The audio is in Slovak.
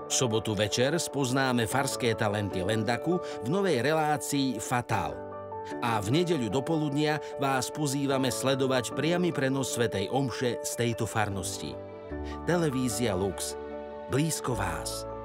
V sobotu večer spoznáme farské talenty Lendaku v novej relácii Fatál. A v nedeľu dopoludnia vás pozývame sledovať priamy prenos svätej omše z tejto farnosti. Televízia Lux. Blízko vás.